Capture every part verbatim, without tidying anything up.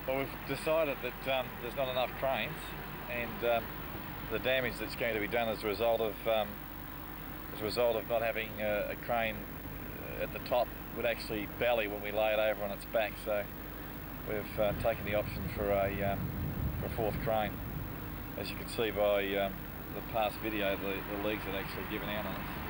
Well, we've decided that um, there's not enough cranes, and um, the damage that's going to be done as a result of um, as a result of not having a, a crane at the top would actually belly when we lay it over on its back. So we've uh, taken the option for a, um, for a fourth crane. As you can see by um, the past video, the, the legs had actually given out on us.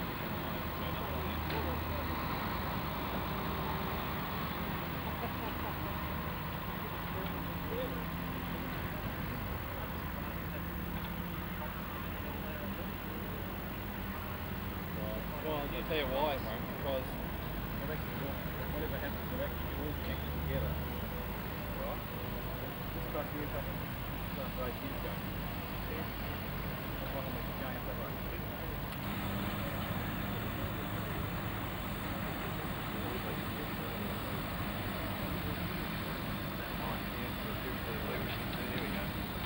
Well, I'll tell you why, mate, because they've actually, whatever happens, they've actually all connected together. Right? This truck here coming, this stuff right here is going. See? That's one of them going up that way. There we go.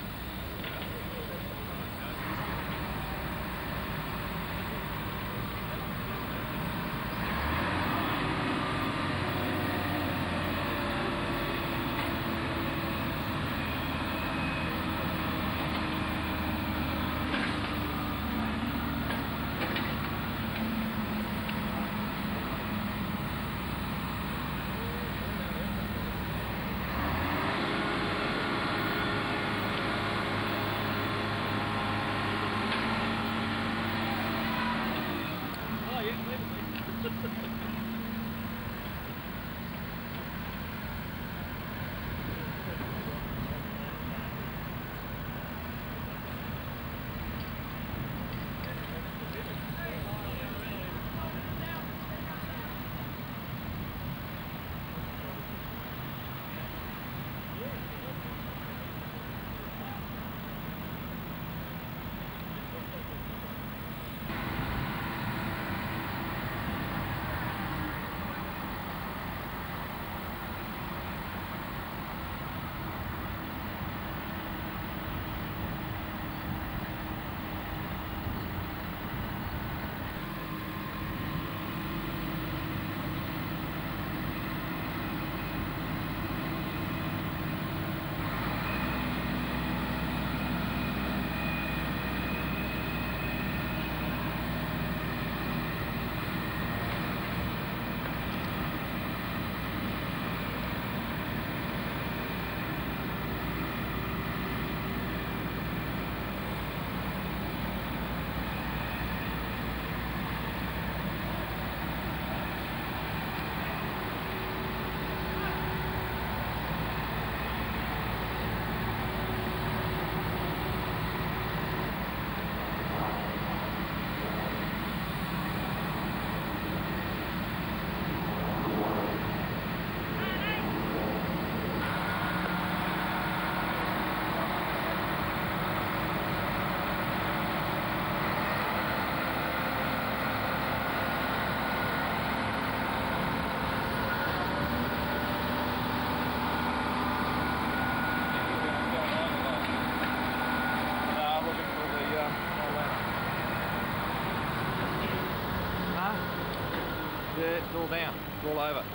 Yeah, it's all down, it's all over.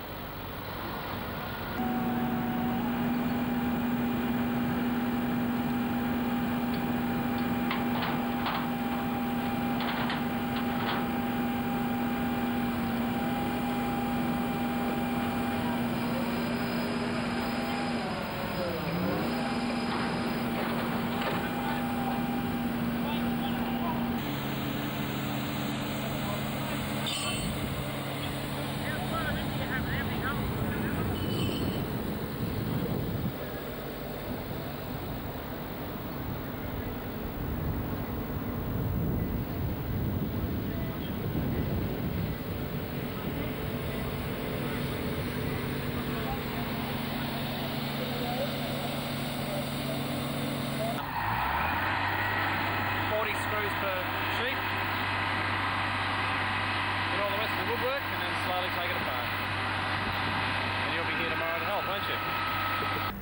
Woodwork and then slowly take it apart. And you'll be here tomorrow to help, won't you?